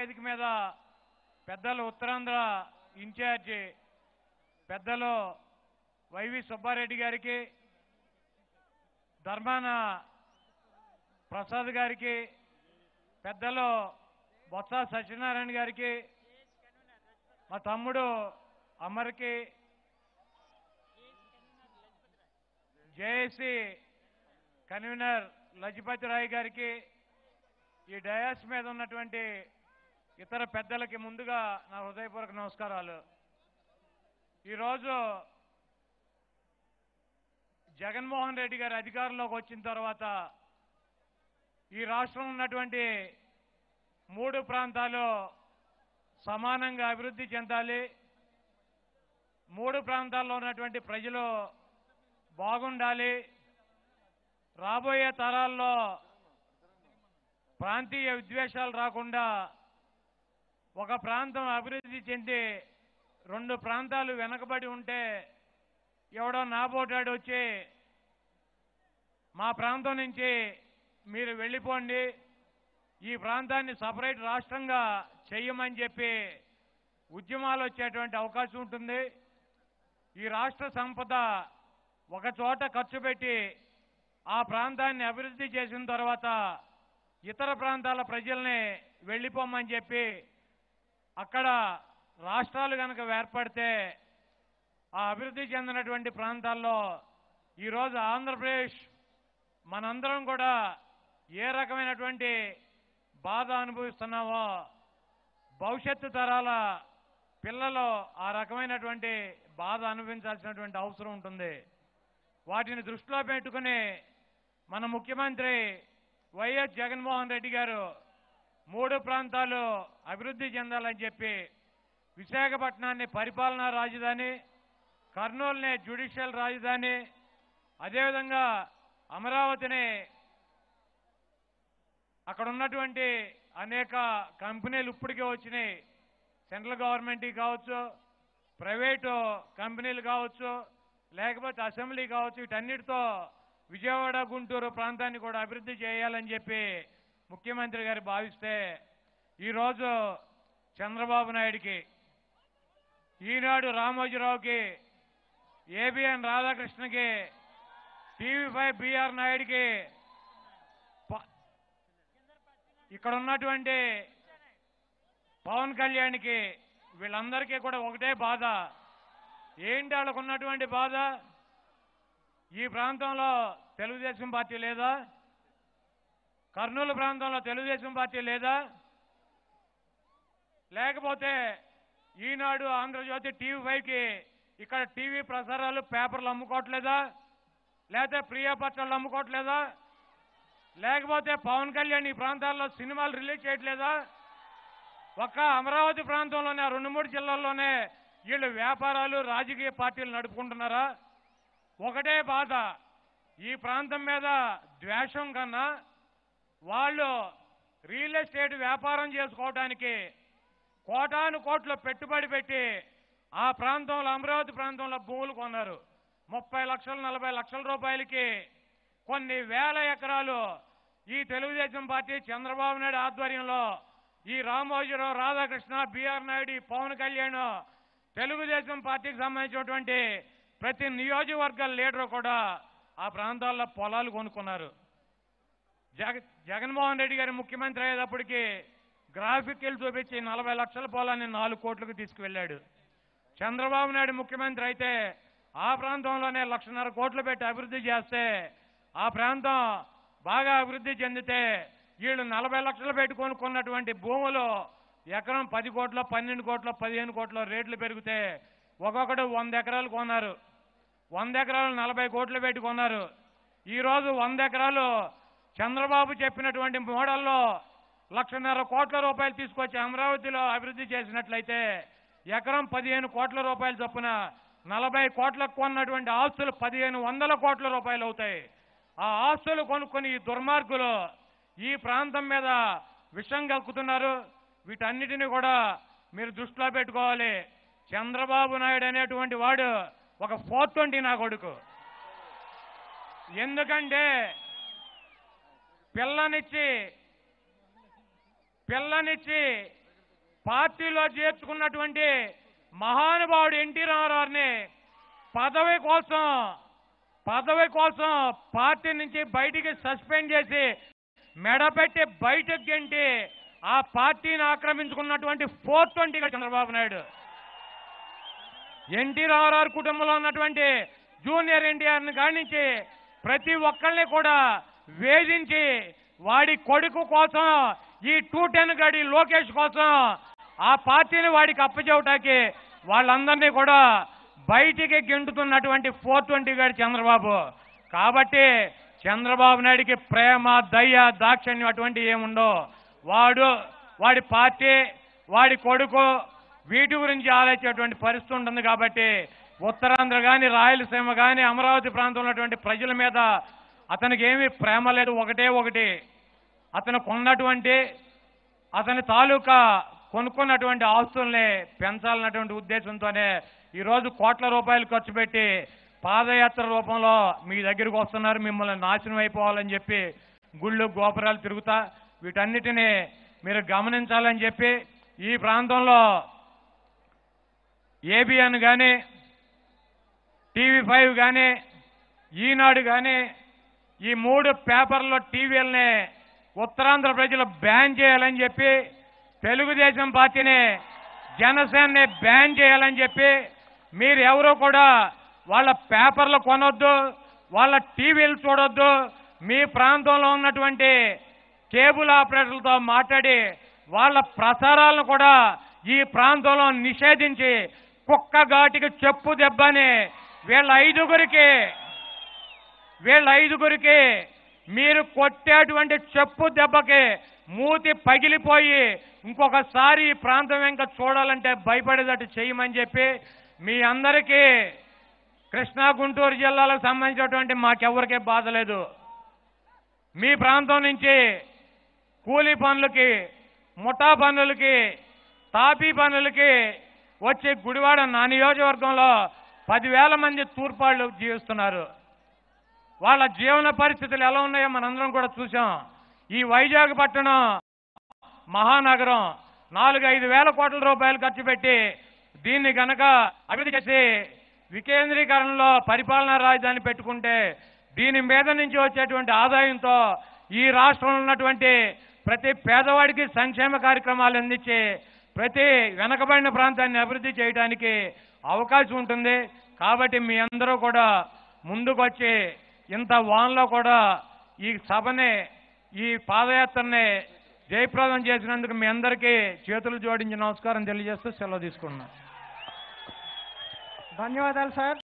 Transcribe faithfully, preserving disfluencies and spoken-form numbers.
వేదిక మీద పెద్దలు ఉత్తరాంధ్ర ఇన్ఛార్జి పెద్దలు వైవి సుబ్బారెడ్డి గారికి, ధర్మాన ప్రసాద్ గారికి, పెద్దలు బొత్స సత్యనారాయణ గారికి, మా తమ్ముడు అమర్కి, జేఏసీ కన్వీనర్ లజపతి రాయ్ గారికి, ఈ డయాస్ మీద ఉన్నటువంటి ఇతర పెద్దలకి ముందుగా నా హృదయపూర్వక నమస్కారాలు. ఈరోజు జగన్మోహన్ రెడ్డి గారు అధికారంలోకి వచ్చిన తర్వాత ఈ రాష్ట్రంలో ఉన్నటువంటి మూడు ప్రాంతాలు సమానంగా అభివృద్ధి చెందాలి, మూడు ప్రాంతాల్లో ఉన్నటువంటి ప్రజలు బాగుండాలి, రాబోయే తరాల్లో ప్రాంతీయ విద్వేషాలు రాకుండా ఒక ప్రాంతం అభివృద్ధి చెంది రెండు ప్రాంతాలు వెనకబడి ఉంటే ఎవడో నాబోటాడు వచ్చి మా ప్రాంతం నుంచి మీరు వెళ్ళిపోండి, ఈ ప్రాంతాన్ని సపరేట్ రాష్ట్రంగా చెయ్యమని చెప్పి ఉద్యమాలు వచ్చేటువంటి అవకాశం ఉంటుంది. ఈ రాష్ట్ర సంపద ఒక చోట ఖర్చు పెట్టి ఆ ప్రాంతాన్ని అభివృద్ధి చేసిన తర్వాత ఇతర ప్రాంతాల ప్రజల్ని వెళ్ళిపోమని చెప్పి అక్కడ రాష్ట్రాలు కనుక ఏర్పడితే ఆ అభివృద్ధి చెందినటువంటి ప్రాంతాల్లో ఈరోజు ఆంధ్రప్రదేశ్ మనందరం కూడా ఏ రకమైనటువంటి బాధ అనుభవిస్తున్నామో భవిష్యత్తు తరాల పిల్లలు ఆ రకమైనటువంటి బాధ అనుభవించాల్సినటువంటి అవసరం ఉంటుంది. వాటిని దృష్టిలో పెట్టుకుని మన ముఖ్యమంత్రి వైఎస్ జగన్మోహన్ రెడ్డి గారు మూడు ప్రాంతాలు అభివృద్ధి చెందాలని చెప్పి విశాఖపట్నాన్ని పరిపాలనా రాజధాని, కర్నూలుని జ్యుడిషియల్ రాజధాని, అదేవిధంగా అమరావతిని అక్కడ ఉన్నటువంటి అనేక కంపెనీలు ఇప్పటికే వచ్చినాయి, సెంట్రల్ గవర్నమెంట్ కావచ్చు, ప్రైవేటు కంపెనీలు కావచ్చు, లేకపోతే అసెంబ్లీ కావచ్చు, వీటన్నిటితో విజయవాడ గుంటూరు ప్రాంతాన్ని కూడా అభివృద్ధి చేయాలని చెప్పి ముఖ్యమంత్రి గారు భావిస్తే ఈరోజు చంద్రబాబు నాయుడికి, ఈనాడు రామోజీరావుకి, ఏబిఎన్ రాధాకృష్ణకి, టీవీ ఫైవ్ బిఆర్ నాయుడికి, ఇక్కడ ఉన్నటువంటి పవన్ కళ్యాణ్కి వీళ్ళందరికీ కూడా ఒకటే బాధ. ఏంటి వాళ్ళకు ఉన్నటువంటి బాధ? ఈ ప్రాంతంలో తెలుగుదేశం పార్టీ లేదా? కర్నూలు ప్రాంతంలో తెలుగుదేశం పార్టీ లేదా? లేకపోతే ఈనాడు ఆంధ్రజ్యోతి టీవీ ఫైవ్కి ఇక్కడ టీవీ ప్రసారాలు పేపర్లు అమ్ముకోవట్లేదా? లేకపోతే ప్రియా పత్రాలు అమ్ముకోవట్లేదా? లేకపోతే పవన్ కళ్యాణ్ ఈ ప్రాంతాల్లో సినిమాలు రిలీజ్ చేయట్లేదా? ఒక్క అమరావతి ప్రాంతంలోనే రెండు మూడు జిల్లాల్లోనే వీళ్ళు వ్యాపారాలు రాజకీయ పార్టీలు నడుపుకుంటున్నారా? ఒకటే బాధ, ఈ ప్రాంతం మీద ద్వేషం కన్నా వాళ్ళు రియల్ ఎస్టేట్ వ్యాపారం చేసుకోవడానికి కోటాను కోట్లు పెట్టుబడి పెట్టి ఆ ప్రాంతంలో అమరావతి ప్రాంతంలో భూములు కొన్నారు. ముప్పై లక్షలు నలభై లక్షల రూపాయలకి కొన్ని వేల ఎకరాలు ఈ తెలుగుదేశం పార్టీ చంద్రబాబు నాయుడు ఆధ్వర్యంలో ఈ రామోజీరావు, రాధాకృష్ణ, బిఆర్ నాయుడు, పవన్ కళ్యాణ్, తెలుగుదేశం పార్టీకి సంబంధించినటువంటి ప్రతి నియోజకవర్గ లీడర్ కూడా ఆ ప్రాంతాల్లో పొలాలు కొనుక్కున్నారు. జగ జగన్మోహన్ రెడ్డి గారి ముఖ్యమంత్రి అయ్యేటప్పటికి గ్రాఫిక్లు చూపించి నలభై లక్షల పొలాన్ని నాలుగు కోట్లకు తీసుకువెళ్ళాడు. చంద్రబాబు నాయుడు ముఖ్యమంత్రి అయితే ఆ ప్రాంతంలోనే లక్షన్నర కోట్లు పెట్టి అభివృద్ధి చేస్తే ఆ ప్రాంతం బాగా అభివృద్ధి చెందితే వీళ్ళు నలభై లక్షలు పెట్టి కొనుక్కున్నటువంటి భూములు ఎకరం పది కోట్ల పన్నెండు కోట్ల పదిహేను కోట్ల రేట్లు పెరిగితే ఒక్కొక్కడు వంద ఎకరాలు కొన్నారు. వంద ఎకరాలు నలభై కోట్లు పెట్టి కొన్నారు. ఈరోజు వంద ఎకరాలు చంద్రబాబు చెప్పినటువంటి మోడల్లో లక్షన్నర కోట్ల రూపాయలు తీసుకొచ్చి అమరావతిలో అభివృద్ధి చేసినట్లయితే ఎకరం పదిహేను కోట్ల రూపాయలు చొప్పున నలభై కోట్లకు కొన్నటువంటి ఆస్తులు పదిహేను వందల కోట్ల రూపాయలు అవుతాయి. ఆ ఆస్తులు కొనుక్కొని ఈ దుర్మార్గులు ఈ ప్రాంతం మీద విషం కక్కుతున్నారు. వీటన్నిటిని కూడా మీరు దృష్టిలో పెట్టుకోవాలి. చంద్రబాబు నాయుడు అనేటువంటి వాడు ఒక ఫోర్ ట్వంటీ నా కొడుకు. ఎందుకంటే పిల్లనిచ్చి పిల్లనిచ్చి పార్టీలో చేర్చుకున్నటువంటి మహానుభావుడు ఎన్టీ రామారావుని పదవి కోసం పదవి కోసం పార్టీ నుంచి బయటికి సస్పెండ్ చేసి మెడపెట్టి బయటకు గెంటి ఆ పార్టీని ఆక్రమించుకున్నటువంటి four twenty Chandrababu Naidu. NT Ramarao కుటుంబంలో ఉన్నటువంటి జూనియర్ ఎన్టీఆర్ని కానించి ప్రతి ఒక్కరిని కూడా వేధించి వాడి కొడుకు కోసం ఈ టూ టెన్ గడి లోకేష్ కోసం ఆ పార్టీని వాడికి అప్పచెవటానికి వాళ్ళందరినీ కూడా బయటికి గెంటుతున్నటువంటి ఫోర్ ట్వంటీ గారి చంద్రబాబు. కాబట్టి చంద్రబాబు నాయుడికి ప్రేమ దయ దాక్షణ్యం అటువంటి ఏముండో వాడు వాడి పార్టీ వాడి కొడుకు వీటి గురించి ఆలోచించేటువంటి పరిస్థితి ఉంటుంది. కాబట్టి ఉత్తరాంధ్ర కానీ రాయలసీమ కానీ అమరావతి ప్రాంతంలో ఉన్నటువంటి ప్రజల మీద అతనికి ఏమీ ప్రేమ లేదు. ఒకటే ఒకటి అతను కొన్నటువంటి అతని తాలూకా కొనుక్కున్నటువంటి ఆస్తుల్ని పెంచాలన్నటువంటి ఉద్దేశంతోనే ఈరోజు కోట్ల రూపాయలు ఖర్చు పెట్టి పాదయాత్ర రూపంలో మీ దగ్గరికి వస్తున్నారు. మిమ్మల్ని నాశనం అయిపోవాలని చెప్పి గుళ్ళు గోపురాలు తిరుగుతా వీటన్నిటినీ మీరు గమనించాలని చెప్పి ఈ ప్రాంతంలో ఏబిఎన్ కానీ టీవీ ఫైవ్ కానీ ఈనాడు కానీ ఈ మూడు పేపర్లో టీవీలని ఉత్తరాంధ్ర ప్రజలు బ్యాన్ చేయాలని చెప్పి తెలుగుదేశం పార్టీని జనసేనని బ్యాన్ చేయాలని చెప్పి మీరు ఎవరో కూడా వాళ్ళ పేపర్లు కొనొద్దు, వాళ్ళ టీవీలు చూడొద్దు. మీ ప్రాంతంలో ఉన్నటువంటి కేబుల్ ఆపరేటర్లతో మాట్లాడి వాళ్ళ ప్రసారాలను కూడా ఈ ప్రాంతంలో నిషేధించి కుక్క ఘాటికి చెప్పు దెబ్బని వీళ్ళ ఐదుగురికి వీళ్ళ ఐదుగురికి మీరు కొట్టేటువంటి చెప్పు దెబ్బకి మూతి పగిలిపోయి ఇంకొకసారి ఈ ప్రాంతం ఇంకా చూడాలంటే భయపడేటట్టు చేయమని చెప్పి మీ అందరికీ కృష్ణా గుంటూరు జిల్లాలకు సంబంధించినటువంటి మాకెవరికే బాధ లేదు. మీ ప్రాంతం నుంచి కూలీ పనులకి ముఠా పనులకి తాపీ పనులకి వచ్చి గుడివాడ నా నియోజకవర్గంలో పదివేల మంది తూర్పాళ్ళు జీవిస్తున్నారు. వాళ్ళ జీవన పరిస్థితులు ఎలా ఉన్నాయో మనందరం కూడా చూసాం. ఈ వైజాగ్ పట్టణం మహానగరం నాలుగు ఐదు వేల కోట్ల రూపాయలు ఖర్చు పెట్టి దీన్ని గనక అభివృద్ధి చేసి వికేంద్రీకరణలో పరిపాలనా రాజధాని పెట్టుకుంటే దీని మీద నుంచి వచ్చేటువంటి ఆదాయంతో ఈ రాష్ట్రంలో ఉన్నటువంటి ప్రతి పేదవాడికి సంక్షేమ కార్యక్రమాలు అందించి ప్రతి వెనకబడిన ప్రాంతాన్ని అభివృద్ధి చేయడానికి అవకాశం ఉంటుంది. కాబట్టి మీ అందరూ కూడా ముందుకొచ్చి ఇంత వాన్లో కూడా ఈ సభని ఈ పాదయాత్రని జయప్రదం చేసినందుకు మీ అందరికీ చేతులు జోడించి నమస్కారం తెలియజేస్తూ సెలవు తీసుకున్నాను. ధన్యవాదాలు సార్.